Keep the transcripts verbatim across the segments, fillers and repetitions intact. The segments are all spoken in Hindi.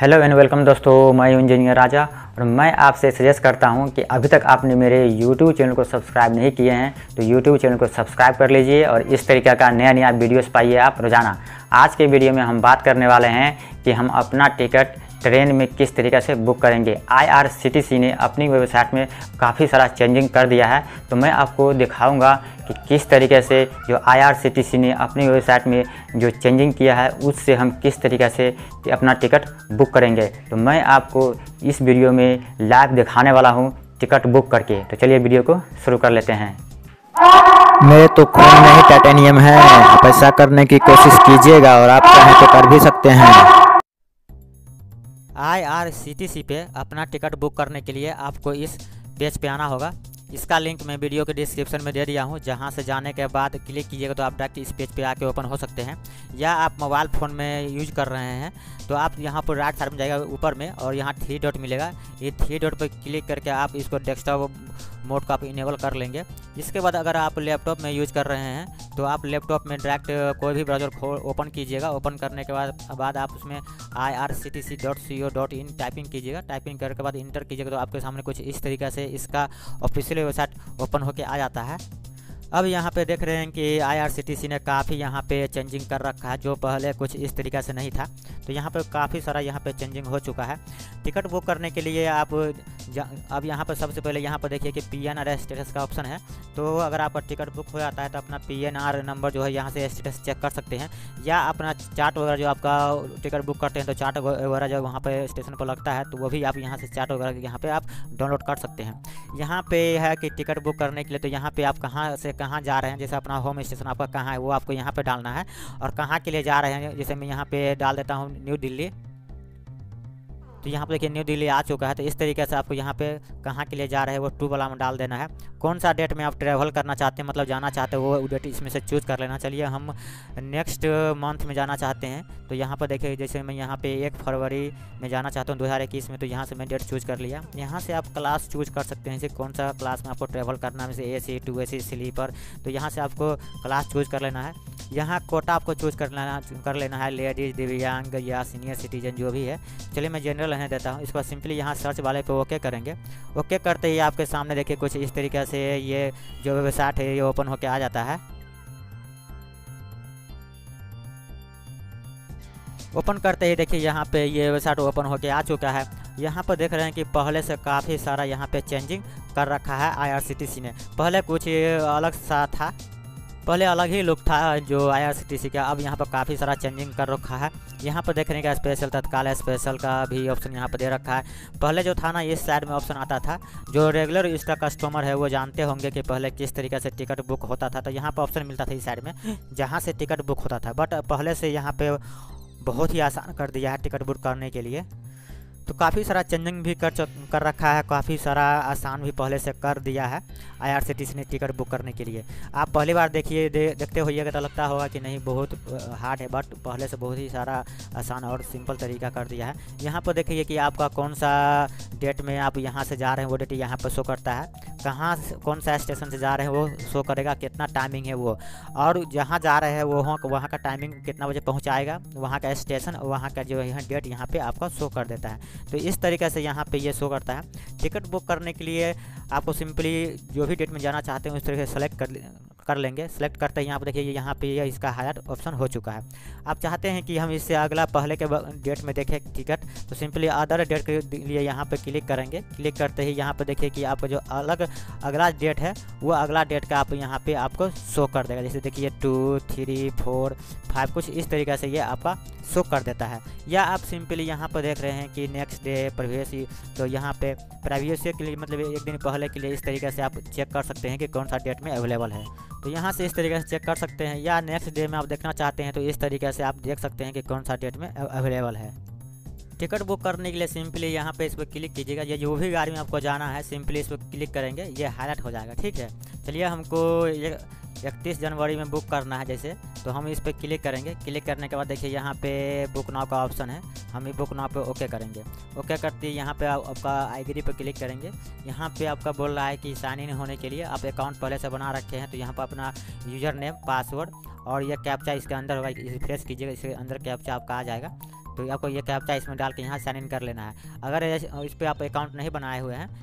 हेलो एंड वेलकम दोस्तों, मैं इंजीनियर राजा और मैं आपसे सजेस्ट करता हूं कि अभी तक आपने मेरे यूट्यूब चैनल को सब्सक्राइब नहीं किए हैं तो यूट्यूब चैनल को सब्सक्राइब कर लीजिए और इस तरीके का नया नया वीडियोस पाइए आप रोज़ाना। आज के वीडियो में हम बात करने वाले हैं कि हम अपना टिकट ट्रेन में किस तरीके से बुक करेंगे। आई आर सी टी सी ने अपनी वेबसाइट में काफ़ी सारा चेंजिंग कर दिया है, तो मैं आपको दिखाऊंगा कि किस तरीके से जो आई आर सी टी सी ने अपनी वेबसाइट में जो चेंजिंग किया है उससे हम किस तरीके से अपना टिकट बुक करेंगे। तो मैं आपको इस वीडियो में लाइव दिखाने वाला हूं टिकट बुक करके। तो चलिए वीडियो को शुरू कर लेते हैं। मेरे तो खून में ही टाइटेनियम है, आप ऐसा करने की कोशिश कीजिएगा और आप चाहें तो कर भी सकते हैं। आई आर सी टी सी पे अपना टिकट बुक करने के लिए आपको इस पेज पे आना होगा। इसका लिंक मैं वीडियो के डिस्क्रिप्शन में दे दिया हूँ, जहाँ से जाने के बाद क्लिक कीजिएगा तो आप डायरेक्ट इस पेज पे आके ओपन हो सकते हैं। या आप मोबाइल फ़ोन में यूज कर रहे हैं तो आप यहाँ पर राइट साइड में जाएगा ऊपर में और यहाँ थ्री डॉट मिलेगा। ये थ्री डॉट पर क्लिक करके आप इसको डेस्कटॉप मोड का आप इनेबल कर लेंगे। इसके बाद अगर आप लैपटॉप में यूज़ कर रहे हैं तो आप लैपटॉप में डायरेक्ट कोई भी ब्राउज़र खोल ओपन कीजिएगा। ओपन करने के बाद बाद आप उसमें I R C T C dot C O dot in typing कीजिएगा। टाइपिंग करने के बाद इंटर कीजिएगा तो आपके सामने कुछ इस तरीके से इसका ऑफिशियल वेबसाइट ओपन होके आ जाता है। अब यहाँ पे देख रहे हैं कि आई आर सी टी सी ने काफ़ी यहाँ पे चेंजिंग कर रखा है, जो पहले कुछ इस तरीक़े से नहीं था। तो यहाँ पे काफ़ी सारा यहाँ पे चेंजिंग हो चुका है। टिकट बुक करने के लिए आप अब यहाँ पर सबसे पहले यहाँ पर देखिए कि पी एन आर स्टेटस का ऑप्शन है। तो अगर आपका टिकट बुक हो जाता है तो अपना पी एन आर नंबर जो है यहाँ से स्टेटस चेक कर सकते हैं, या अपना चार्ट वगैरह जो आपका टिकट बुक करते हैं तो चार्ट वगैरह जो वहाँ पर स्टेशन पर लगता है तो वो भी आप यहाँ से चार्ट वगैरह यहाँ पर आप डाउनलोड कर सकते हैं। यहाँ पे है कि टिकट बुक करने के लिए तो यहाँ पे आप कहाँ से कहाँ जा रहे हैं, जैसे अपना होम स्टेशन आपका कहाँ है वो आपको यहाँ पे डालना है, और कहाँ के लिए जा रहे हैं जैसे मैं यहाँ पे डाल देता हूँ न्यू दिल्ली। तो यहाँ पे देखिए न्यू दिल्ली आ चुका है। तो इस तरीके से आपको यहाँ पे कहाँ के लिए जा रहे हैं वो टू वाला में डाल देना है। कौन सा डेट में आप ट्रैवल करना चाहते हैं, मतलब जाना चाहते हैं, वो डेट इसमें से चूज़ कर लेना। चलिए हम नेक्स्ट मंथ में जाना चाहते हैं तो यहाँ पर देखिए जैसे मैं यहाँ पे एक फरवरी में जाना चाहता हूँ दो हज़ार इक्कीस में, तो यहाँ से मैं डेट चूज़ कर लिया। यहाँ से आप क्लास चूज़ कर सकते हैं, जैसे कौन सा क्लास में आपको ट्रैवल करना है, जैसे ए सी, टू ए सी, स्लीपर। तो यहाँ से आपको क्लास चूज़ कर लेना है। यहाँ कोटा आपको चूज़ कर लेना कर लेना है, लेडीज़, दिव्यांग या सीनियर सिटीजन जो भी है। चलिए मैं जनरल रहने देता हूँ। इसको सिंपली यहाँ सर्च वाले पे ओके करेंगे। ओके करते ही आपके सामने देखिए कुछ इस तरीके से ये जो वेबसाइट है ये ओपन होके आ जाता है। ओपन करते ही देखिए यहाँ पे ये वेबसाइट ओपन होके आ चुका है। यहाँ पर देख रहे हैं कि पहले से काफ़ी सारा यहाँ पे चेंजिंग कर रखा है आई आर सी टी सी ने। पहले कुछ अलग सा था, पहले अलग ही लुक था जो आई आर सी टी सी का। अब यहाँ पर काफ़ी सारा चेंजिंग कर रखा है। यहाँ पर देखने का स्पेशल तत्काल स्पेशल का भी ऑप्शन यहाँ पर दे रखा है। पहले जो था ना इस साइड में ऑप्शन आता था, जो रेगुलर इसका कस्टमर है वो जानते होंगे कि पहले किस तरीके से टिकट बुक होता था। तो यहाँ पर ऑप्शन मिलता था इस साइड में जहाँ से टिकट बुक होता था, बट पहले से यहाँ पे बहुत ही आसान कर दिया है टिकट बुक करने के लिए। तो काफ़ी सारा चेंजिंग भी कर कर रखा है, काफ़ी सारा आसान भी पहले से कर दिया है आई आर सी टी सी ने टिकट बुक करने के लिए। आप पहली बार देखिए दे, देखते होइएगा तो लगता होगा कि नहीं बहुत हार्ड है, बट पहले से बहुत ही सारा आसान और सिंपल तरीका कर दिया है। यहाँ पर देखिए कि आपका कौन सा डेट में आप यहाँ से जा रहे हैं वो डेट यहाँ पर शो करता है, कहाँ कौन सा स्टेशन से जा रहे हैं वो शो करेगा, कितना टाइमिंग है वो, और जहाँ जा रहे हैं वो वहाँ का टाइमिंग कितना बजे पहुँचाएगा, वहाँ का स्टेशन, वहाँ का जो है डेट यहाँ पे आपका शो कर देता है। तो इस तरीके से यहाँ पे ये शो करता है। टिकट बुक करने के लिए आपको सिंपली जो भी डेट में जाना चाहते हैं उस तरीके से सेलेक्ट कर कर लेंगे। सेलेक्ट करते ही यहाँ पर देखिए यहाँ पे ये इसका हाईलाइट ऑप्शन हो चुका है। आप चाहते हैं कि हम इससे अगला पहले के डेट में देखें टिकट, तो सिंपली अदर डेट के लिए यहाँ पे क्लिक करेंगे। क्लिक करते ही यहाँ पे देखिए कि आपका जो अलग अगला डेट है वो अगला डेट का आप यहाँ पे आपको शो कर देगा। जैसे देखिए टू थ्री फोर फाइव कुछ इस तरीके से ये आपका शो कर देता है। या आप सिंपली यहाँ पर देख रहे हैं कि नेक्स्ट डे प्रीवियस, तो यहाँ पे प्रीवियस के लिए मतलब एक दिन पहले के लिए इस तरीके से आप चेक कर सकते हैं कि कौन सा डेट में अवेलेबल है। तो यहाँ से इस तरीके से चेक कर सकते हैं। या नेक्स्ट डे में आप देखना चाहते हैं तो इस तरीके से आप देख सकते हैं कि कौन सा डेट में अवेलेबल है। टिकट बुक करने के लिए सिंपली यहाँ पे इस पर क्लिक कीजिएगा। ये जो भी गाड़ी में आपको जाना है सिंपली इस पर क्लिक करेंगे, ये हाईलाइट हो जाएगा। ठीक है, चलिए हमको ये इकतीस जनवरी में बुक करना है जैसे, तो हम इस पर क्लिक करेंगे। क्लिक करने के बाद देखिए यहाँ पे बुक नाउ का ऑप्शन है, हम ये बुक नाउ पे ओके करेंगे। ओके करते ही यहाँ पे आप, आपका आई डी पे क्लिक करेंगे। यहाँ पे आपका बोल रहा है कि साइन इन होने के लिए आप अकाउंट पहले से बना रखे हैं, तो यहाँ पर अपना यूज़र नेम, पासवर्ड और यह कैप्चा इसके अंदर होगा, रिफ्रेश कीजिएगा, इसके अंदर कैप्चा आपका आ जाएगा। तो आपको ये कैप्चा इसमें डाल के यहाँ साइन इन कर लेना है। अगर इस पर आप अकाउंट नहीं बनाए हुए हैं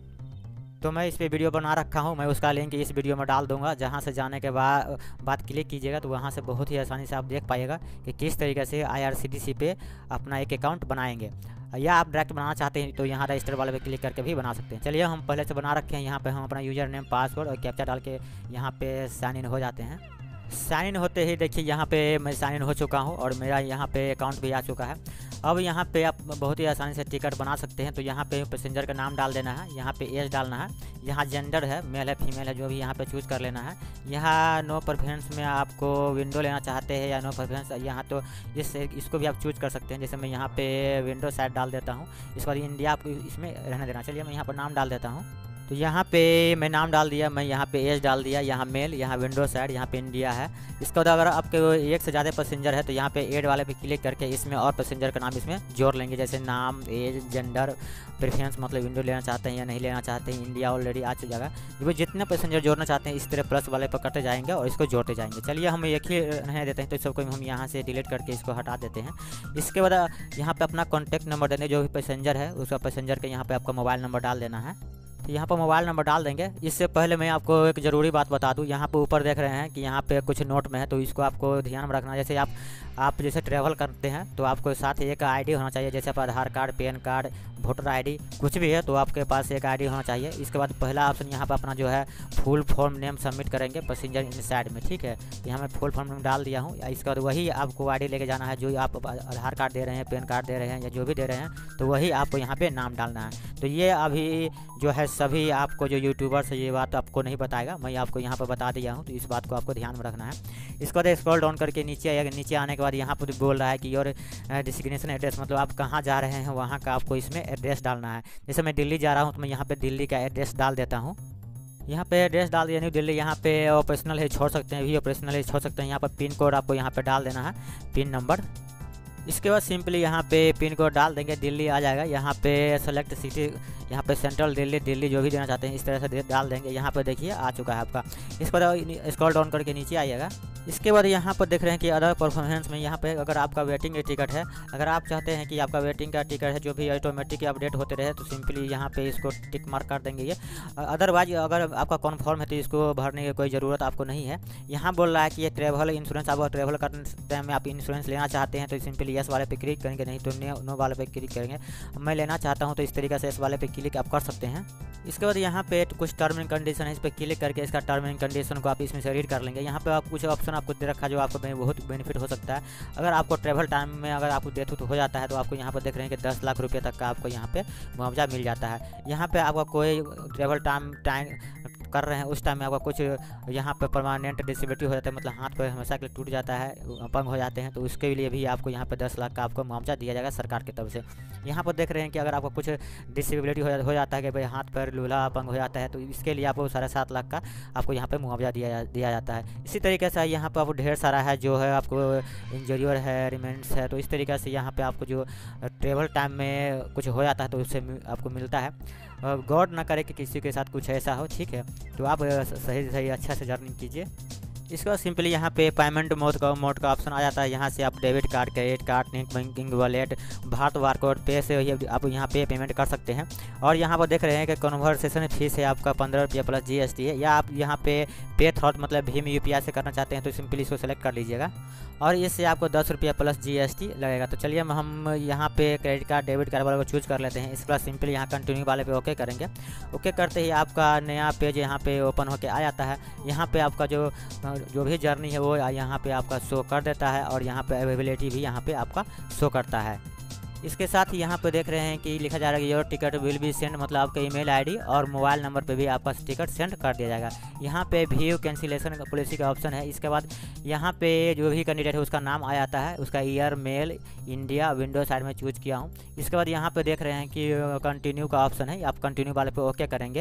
तो मैं इस पर वीडियो बना रखा हूँ, मैं उसका लिंक इस वीडियो में डाल दूंगा। जहाँ से जाने के बाद बाद क्लिक कीजिएगा तो वहाँ से बहुत ही आसानी से आप देख पाइएगा कि किस तरीके से आई आर सी टी सी पे अपना एक अकाउंट बनाएंगे। या आप डायरेक्ट बनाना चाहते हैं तो यहाँ रजिस्टर वाले पे क्लिक करके भी बना सकते हैं। चलिए हम पहले से बना रखे हैं, यहाँ पे हम अपना यूज़र नेम पासवर्ड और कैप्चा डाल के यहाँ पे साइन इन हो जाते हैं। साइन इन होते ही देखिए यहाँ पे मैं साइन इन हो चुका हूँ और मेरा यहाँ पे अकाउंट भी आ चुका है। अब यहाँ पे आप बहुत ही आसानी से टिकट बना सकते हैं। तो यहाँ पे पैसेंजर का नाम डाल देना है, यहाँ पे एज डालना है, यहाँ जेंडर है, मेल है फीमेल है जो भी यहाँ पे चूज़ कर लेना है। यहाँ नो प्रेफरेंस में आपको विंडो लेना चाहते हैं या नो प्रेफरेंस, यहाँ तो इस इसको भी आप चूज़ कर सकते हैं। जैसे मैं यहाँ पे विंडो साइड डाल देता हूँ, इसके बाद इंडिया आपको इसमें रहने देना। चलिए मैं यहाँ पर नाम डाल देता हूँ। तो यहाँ पे मैं नाम डाल दिया, मैं यहाँ पे एज डाल दिया, यहाँ मेल, यहाँ विंडो साइड, यहाँ पे इंडिया है। इसके बाद अगर आपके एक से ज़्यादा पैसेंजर है तो यहाँ पे ऐड वाले पे क्लिक करके इसमें और पैसेंजर का नाम इसमें जोड़ लेंगे। जैसे नाम, एज, जेंडर, प्रेफरेंस मतलब विंडो लेना चाहते हैं या नहीं लेना चाहते हैं, इंडिया ऑलरेडी आ जाएगा। जो जितने पैसेंजर जोड़ना चाहते हैं इस तरह प्लस वाले पर करते जाएंगे और इसको जोड़ते जाएंगे। चलिए हम एक ही रहने देते हैं, तो सबको हम यहाँ से डिलीट करके इसको हटा देते हैं। इसके बाद यहाँ पे अपना कॉन्टैक्ट नंबर देने, जो भी पैसेंजर है उसका पैसेंजर के यहाँ पे आपका मोबाइल नंबर डाल देना है। तो यहाँ पर मोबाइल नंबर डाल देंगे। इससे पहले मैं आपको एक ज़रूरी बात बता दूँ, यहाँ पे ऊपर देख रहे हैं कि यहाँ पे कुछ नोट में है, तो इसको आपको ध्यान में रखना। जैसे आप आप जैसे ट्रैवल करते हैं तो आपको साथ एक आईडी होना चाहिए। जैसे आप Aadhaar card, PAN card, voter ID कुछ भी है तो आपके पास एक आईडी होना चाहिए। इसके बाद पहला ऑप्शन यहाँ पर अपना जो है फुल फॉर्म नेम सबमिट करेंगे पैसेंजर इनसाइड में, ठीक है। तो यहाँ मैं फुल फॉर्म नेम डाल दिया हूँ। इसके बाद वही आपको आईडी लेके जाना है, जो आप आधार कार्ड दे रहे हैं, पैन कार्ड दे रहे हैं या जो भी दे रहे हैं, तो वही आपको यहाँ पे नाम डालना है। तो ये अभी जो है सभी आपको जो यूट्यूबर्स ये बात आपको नहीं बताएगा, मैं आपको यहाँ पर बता दिया हूँ, तो इस बात को आपको ध्यान में रखना है। इसके बाद स्क्रॉल डाउन करके नीचे आएगा। नीचे आने के बाद यहाँ पर बोल रहा है कि योर डेस्टिनेशन एड्रेस, मतलब आप कहाँ जा रहे हैं वहाँ का आपको इसमें एड्रेस डालना है। जैसे मैं दिल्ली जा रहा हूँ तो मैं यहाँ पे दिल्ली का एड्रेस डाल देता हूँ। यहाँ पे एड्रेस डाल दिया, न्यू दिल्ली। यहाँ पे ऑपरेशनल है, छोड़ सकते हैं, भी ऑपरेशनल है, छोड़ सकते हैं। यहाँ पर पिन कोड आपको यहाँ पे डाल देना है, पिन नंबर। इसके बाद सिंपली यहाँ पे पिन कोड डाल देंगे, दिल्ली आ जाएगा। यहाँ पे सेलेक्ट सिटी, यहाँ पे सेंट्रल दिल्ली, दिल्ली जो भी देना चाहते हैं इस तरह से डाल देंगे। यहाँ पे देखिए आ चुका है आपका। इस पर स्क्रॉल डाउन करके नीचे आइएगा। इसके बाद यहाँ पर देख रहे हैं कि अदर परफॉर्मेंस में यहाँ पे अगर आपका वेटिंग टिकट है, अगर आप चाहते हैं कि आपका वेटिंग का टिकट है जो भी ऑटोमेटिक अपडेट होते रहे, तो सिंपली यहाँ पे इसको टिक मार्क कर देंगे। ये अदरवाइज अगर आपका कन्फर्म है तो इसको भरने की कोई ज़रूरत आपको नहीं है। यहाँ बोल रहा है कि ये ट्रैवल इंश्योरेंस, आप ट्रैवल करने टाइम में आप इंश्योरेंस लेना चाहते हैं तो सिंपली यस वाले पे क्लिक करेंगे, नहीं तो नो वाले पे क्लिक करेंगे। मैं लेना चाहता हूँ तो इस तरीके से इस वाले पे क्लिक आप कर सकते हैं। इसके बाद यहाँ पे कुछ टर्म एंड कंडीशन है, इस पर क्लिक करके इसका टर्म एंड कंडीशन को आप इसमें से रीड कर लेंगे। यहाँ पे आप कुछ ऑप्शन आपको दे रखा है जो आपको बहुत बेनिफिट हो सकता है। अगर आपको ट्रैवल टाइम में अगर आपको डेथ हो जाता है तो आपको यहाँ पर देख रहे हैं कि दस लाख रुपये तक का आपको यहाँ पे मुआवजा मिल जाता है। यहाँ पे आपका कोई ट्रैवल टाइम टाइम कर रहे हैं उस टाइम में आपका कुछ यहाँ पे परमानेंट डिसेबिलिटी हो जाता है, मतलब हाथ पर हमेशा के लिए टूट जाता है, अपंग हो जाते हैं, तो उसके लिए भी आपको यहाँ पे दस लाख का आपको मुआवजा दिया जाएगा सरकार की तरफ से। यहाँ पर देख रहे हैं कि अगर आपको कुछ डिसेबिलिटी हो, हो जाता है कि भाई हाथ पर लूला अपंग हो जाता है, तो इसके लिए आपको साढ़े सात लाख का आपको यहाँ पे मुआवजा दिया दिया जाता है। इसी तरीके से यहाँ पर आपको ढेर सारा है जो है आपको इंजरियर है, रिमेंट्स है, तो इस तरीके से यहाँ पे आपको जो ट्रेवल टाइम में कुछ हो जाता है तो उससे आपको मिलता है। गौर ना करे कि किसी के साथ कुछ ऐसा हो, ठीक है। तो आप सही सही अच्छा से जर्नी कीजिए। इसके बाद सिंपली यहाँ पे पेमेंट मोड का मोड का ऑप्शन आ जाता है। यहाँ से आप debit card, credit card, net banking, wallet, Bharat barcode पे से आप यहाँ पे पेमेंट कर सकते हैं। और यहाँ पर देख रहे हैं कि कन्वर्सेशन फीस है आपका पंद्रह रुपया प्लस जीएसटी है। या आप यहाँ पे पे थॉट मतलब भीम यूपीआई से करना चाहते हैं तो सिंपली इसको सेलेक्ट कर लीजिएगा और इससे आपको दस रुपया प्लस जीएसटी लगेगा। तो चलिए हम यहाँ पे क्रेडिट कार्ड, डेबिट कार्ड वाले को चूज कर लेते हैं। इसके बाद सिंपली यहाँ कंटिन्यू वाले पे ओके करेंगे। ओके करते ही आपका नया पेज यहाँ पे ओपन होके आ जाता है। यहाँ पे आपका जो जो भी जर्नी है वो यहाँ पे आपका शो कर देता है और यहाँ पे अवेलेबिलिटी भी यहाँ पे आपका शो करता है। इसके साथ ही यहाँ पे देख रहे हैं कि लिखा जा रहा है कि your ticket will be send, मतलब आपका ईमेल आईडी और मोबाइल नंबर पे भी आपका टिकट सेंड कर दिया जाएगा। यहाँ पे व्यू कैंसिलेशन पॉलिसी का ऑप्शन है। इसके बाद यहाँ पे जो भी कैंडिडेट है उसका नाम आ जाता है, उसका year, male, India, window side में चूज किया हूँ। इसके बाद यहाँ पे देख रहे हैं कि कंटिन्यू का ऑप्शन है, आप कंटिन्यू वाले पे ओके करेंगे।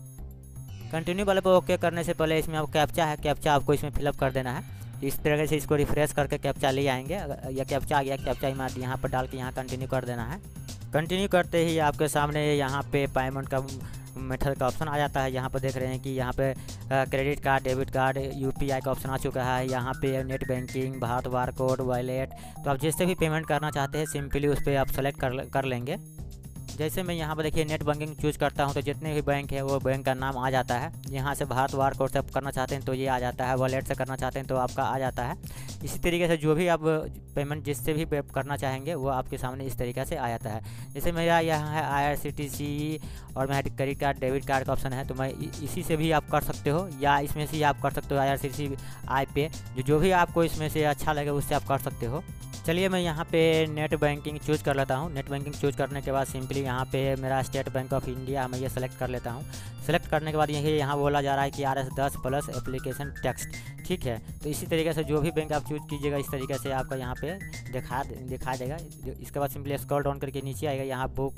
कंटिन्यू वाले पे ओके करने से पहले इसमें आप कैप्चा है, कैप्चा आपको इसमें फिलअप कर देना है। इस तरह से इसको रिफ्रेश करके कैप्चा ले आएंगे। या कैप्चा आ गया, कैप्चा यहाँ पर डाल के यहाँ कंटिन्यू कर देना है। कंटिन्यू करते ही आपके सामने यहाँ पे पेमेंट का मेथड का ऑप्शन आ जाता है। यहाँ पर देख रहे हैं कि यहाँ पे credit card, debit card, UPI का ऑप्शन आ चुका है। यहाँ पे net banking, Bharat bar code, wallet, तो आप जिससे भी पेमेंट करना चाहते हैं सिंपली उस पर आप सेलेक्ट कर कर लेंगे। जैसे मैं यहाँ पर देखिए नेट बैंकिंग चूज़ करता हूँ तो जितने भी बैंक है वो बैंक का नाम आ जाता है। यहाँ से भारत बार कोड से करना चाहते हैं तो ये आ जाता है, वॉलेट से करना चाहते हैं तो आपका आ जाता है। इसी तरीके से जो भी आप पेमेंट जिससे भी पे करना चाहेंगे वो आपके सामने इस तरीके से आ जाता है। जैसे मेरा यहाँ है आई आर सी टी सी और मेरा क्रेडिट कार्ड, डेबिट कार्ड का ऑप्शन है, तो मैं इसी से भी आप कर सकते हो या इसमें से ही आप कर सकते हो आई आर सी टी सी, आई पे, जो जो भी आपको इसमें से अच्छा लगे उससे आप कर सकते हो। चलिए मैं यहाँ पे नेट बैंकिंग चूज़ कर लेता हूँ। नेट बैंकिंग चूज़ करने के बाद सिंपली यहाँ पे मेरा स्टेट बैंक ऑफ इंडिया मैं ये सेलेक्ट कर लेता हूँ। सेलेक्ट करने के बाद यही यहाँ बोला जा रहा है कि आर एस दस प्लस एप्लीकेशन टेक्स्ट, ठीक है। तो इसी तरीके से जो भी बैंक आप चूज़ कीजिएगा इस तरीके से आपका यहाँ पे दिखा दिखा देगा। इसके बाद सिंपली स्क्रॉल डाउन करके नीचे आएगा, यहाँ book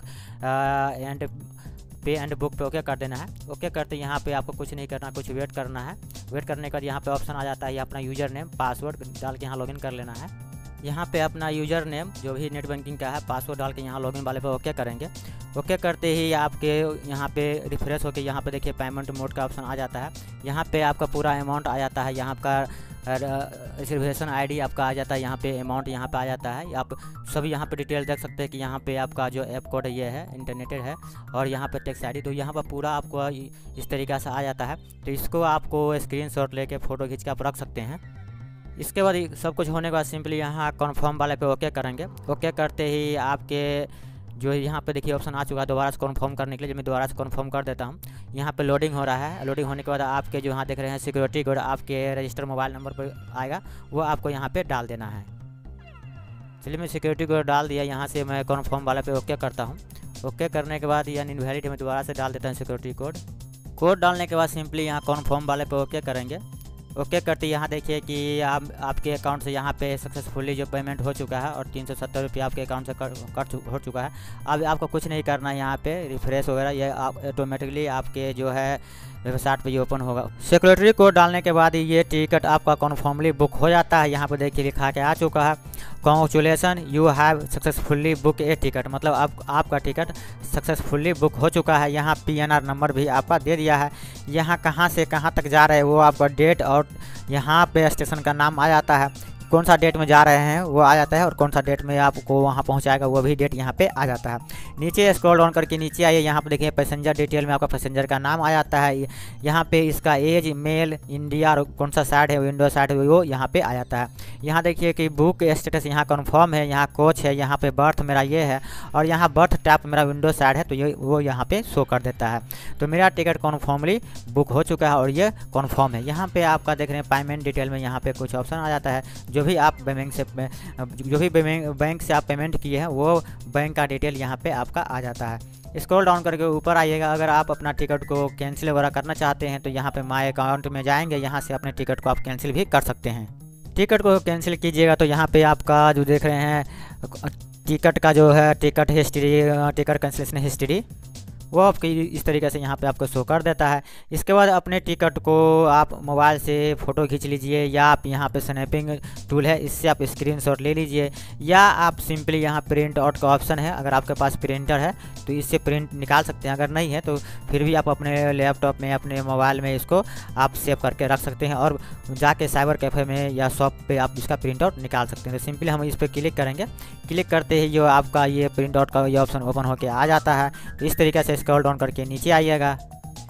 and pay and book pay okay कर देना है। ओके करते यहाँ पे आपको कुछ नहीं करना, कुछ वेट करना है। वेट करने के बाद यहाँ पे ऑप्शन आ जाता है, ये अपना यूज़र नेम पासवर्ड डाल के यहाँ लॉगिन कर लेना है। यहाँ पे अपना यूज़र नेम जो भी नेट बैंकिंग का है पासवर्ड डाल के यहाँ लॉगिन वाले पे ओके करेंगे। ओके करते ही आपके यहाँ पे रिफ्रेश होके यहाँ पे देखिए पेमेंट मोड का ऑप्शन आ जाता है। यहाँ पे आपका पूरा अमाउंट आ जाता है, यहाँ का रिजर्वेशन आईडी आपका आ जाता है, यहाँ पे अमाउंट यहाँ पे आ जाता है। आप सभी यहाँ पे डिटेल देख सकते हैं कि यहाँ पे आपका जो ऐप कोड ये है इंटरनेटेड है और यहाँ पे टैक्स आईडी, तो यहाँ पर पूरा आपको इस तरीक़े से आ जाता है। तो इसको आपको स्क्रीनशॉट लेके फ़ोटो खींच के आप रख सकते हैं। इसके बाद सब कुछ होने के बाद सिंपली यहाँ कन्फर्म वाले पे ओके करेंगे। ओके करते ही आपके जो यहाँ पे देखिए ऑप्शन आ चुका है दोबारा से कन्फर्म करने के लिए, जो मैं दोबारा से कन्फर्म कर देता हूँ। यहाँ पे लोडिंग हो रहा है। लोडिंग होने के बाद आपके जो यहाँ देख रहे हैं सिक्योरिटी कोड आपके रजिस्टर मोबाइल नंबर पर आएगा, वो आपको यहाँ पे डाल देना है। चलिए मैं सिक्योरिटी कोड डाल दिया, यहाँ से मैं कन्फर्म वाले पे ओके करता हूँ। ओके करने के बाद यानी इनवैलिड में दोबारा से डाल देता हूँ सिक्योरिटी कोड। कोड डालने के बाद सिंपली यहाँ कन्फर्म वाले पे ओके करेंगे। ओके करते यहाँ देखिए कि आप आपके अकाउंट से यहाँ पे सक्सेसफुली जो पेमेंट हो चुका है और तीन सौ सत्तर रुपये आपके अकाउंट से कट हो चुका है। अब आपको कुछ नहीं करना है, यहाँ पे रिफ्रेश वगैरह ये आप ऑटोमेटिकली आपके जो है वेबसाइट पे ये ओपन होगा। सिक्योरिटी कोड डालने के बाद ये टिकट आपका कन्फर्मली बुक हो जाता है। यहाँ पे देखिए लिखा के आ चुका है congratulation you have successfully book a ticket, मतलब आप आपका टिकट सक्सेसफुली बुक हो चुका है। यहाँ पी एन आर नंबर भी आपका दे दिया है। यहाँ कहाँ से कहाँ तक जा रहे हैं वो आपका डेट और यहाँ पे स्टेशन का नाम आ जाता है, कौन सा डेट में जा रहे हैं वो आ जाता है और कौन सा डेट में आपको वहाँ पहुँचाएगा वो भी डेट यहाँ पे आ जाता है। नीचे स्क्रॉल डाउन करके नीचे आइए, यहाँ पे देखिए पैसेंजर डिटेल में आपका पैसेंजर का नाम आ जाता है। यहाँ पे इसका एज, मेल, इंडिया और कौन सा साइड है विंडो साइड है वो यहाँ पे आ जाता है। यहाँ देखिए कि बुक स्टेटस यहाँ कन्फर्म है, यहाँ कोच है, यहाँ पे बर्थ मेरा ये है और यहाँ बर्थ टैप मेरा विंडो साइड है तो ये वो यहाँ पे शो कर देता है। तो मेरा टिकट कन्फर्मली बुक हो चुका है और ये कन्फर्म है। यहाँ पे आपका देख रहे हैं पेमेंट डिटेल में यहाँ पे कुछ ऑप्शन आ जाता है, जो भी आप बैंक से जो भी बैंक से आप पेमेंट किए हैं वो बैंक का डिटेल यहाँ पे आपका आ जाता है। स्क्रॉल डाउन करके ऊपर आइएगा, अगर आप अपना टिकट को कैंसिल वगैरह करना चाहते हैं तो यहाँ पे माय अकाउंट में जाएंगे, यहाँ से अपने टिकट को आप कैंसिल भी कर सकते हैं। टिकट को कैंसिल कीजिएगा तो यहाँ पे आपका जो देख रहे हैं टिकट का जो है ticket history, ticket cancellation history वो आपकी इस तरीके से यहाँ पे आपको शो कर देता है। इसके बाद अपने टिकट को आप मोबाइल से फ़ोटो खींच लीजिए या आप यहाँ पे स्नैपिंग टूल है इससे आप स्क्रीनशॉट ले लीजिए या आप सिंपली यहाँ प्रिंट आउट का ऑप्शन है, अगर आपके पास प्रिंटर है तो इससे प्रिंट निकाल सकते हैं, अगर नहीं है तो फिर भी आप अपने लैपटॉप में अपने मोबाइल में इसको आप सेव करके रख सकते हैं और जाके साइबर कैफ़े में या शॉप पे आप इसका प्रिंट आउट निकाल सकते हैं। तो सिंपली हम इस पर क्लिक करेंगे, क्लिक करते ही जो आपका ये प्रिंट आउट का ये ऑप्शन ओपन होकर आ जाता है। तो इस तरीके से स्क्रॉल डाउन करके नीचे आइएगा।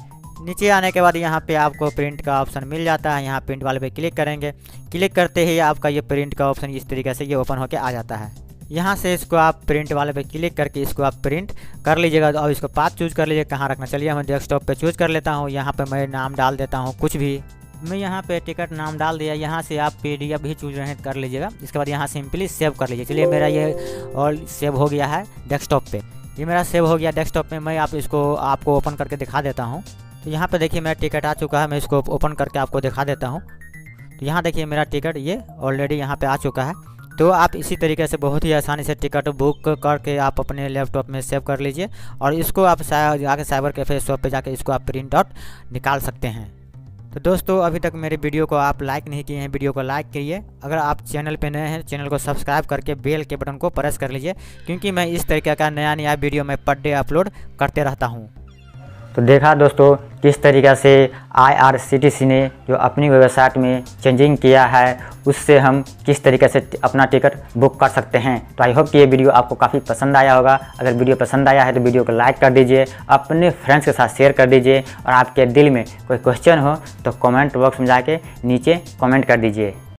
नीचे आने के बाद यहाँ पे आपको प्रिंट का ऑप्शन मिल जाता है, यहाँ प्रिंट वाले पे क्लिक करेंगे। क्लिक करते ही आपका ये प्रिंट का ऑप्शन इस तरीके से ये ओपन होकर आ जाता है। यहाँ से इसको आप प्रिंट वाले पे क्लिक करके इसको आप प्रिंट कर लीजिएगा और इसको पाथ चूज़ कर लीजिए कहाँ रखना। चलिए मैं डेस्कटॉप पे चूज़ कर लेता हूँ, यहाँ पे मैं नाम डाल देता हूँ कुछ भी, मैं यहाँ पे टिकट नाम डाल दिया। यहाँ से आप पीडीएफ भी चूज रहे कर लीजिएगा। इसके बाद यहाँ सिंपली सेव कर लीजिए। चलिए मेरा ये और सेव हो गया है डेस्कटॉप पे, ये मेरा सेव हो गया डेस्कटॉप पे। मैं आप इसको आपको ओपन करके दिखा देता हूँ। तो यहाँ पे देखिए मेरा टिकट आ चुका है, मैं इसको ओपन करके आपको दिखा देता हूँ। तो यहाँ देखिए मेरा टिकट ये ऑलरेडी यहाँ पे आ चुका है। तो आप इसी तरीके से बहुत ही आसानी से टिकट बुक करके आप अपने लैपटॉप में सेव कर लीजिए और इसको आप जाके साइबर कैफ़े शॉप पे जाके इसको आप प्रिंट आउट निकाल सकते हैं। तो दोस्तों अभी तक मेरे वीडियो को आप लाइक नहीं किए हैं, वीडियो को लाइक कीजिए। अगर आप चैनल पे नए हैं चैनल को सब्सक्राइब करके बेल के बटन को प्रेस कर लीजिए, क्योंकि मैं इस तरीके का नया नया वीडियो मैं पर डे अपलोड करते रहता हूँ। तो देखा दोस्तों किस तरीक़े से आई आर सी टी सी ने जो अपनी वेबसाइट में चेंजिंग किया है उससे हम किस तरीके से अपना टिकट बुक कर सकते हैं। तो आई होप कि ये वीडियो आपको काफ़ी पसंद आया होगा। अगर वीडियो पसंद आया है तो वीडियो को लाइक कर दीजिए, अपने फ्रेंड्स के साथ शेयर कर दीजिए और आपके दिल में कोई क्वेश्चन हो तो कमेंट बॉक्स में जाके नीचे कमेंट कर दीजिए।